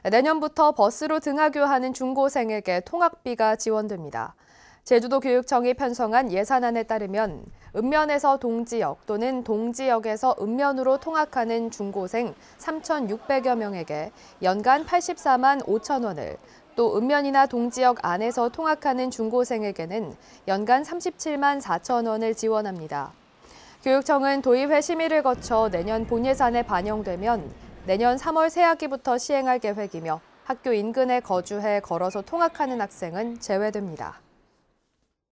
내년부터 버스로 등하교하는 중고생에게 통학비가 지원됩니다. 제주도 교육청이 편성한 예산안에 따르면 읍면에서 동지역 또는 동지역에서 읍면으로 통학하는 중고생 3,600여 명에게 연간 84만 5천 원을, 또 읍면이나 동지역 안에서 통학하는 중고생에게는 연간 37만 4천 원을 지원합니다. 교육청은 도입회 심의를 거쳐 내년 본예산에 반영되면 내년 3월 새학기부터 시행할 계획이며 학교 인근에 거주해 걸어서 통학하는 학생은 제외됩니다.